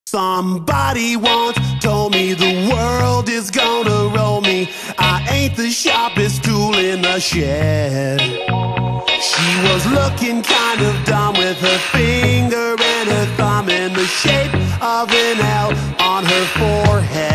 Somebody once told me the world is gonna roll me. I ain't the sharpest tool in the shed. She was looking kind of dumb with her finger and her thumb in the shape of an L on her forehead.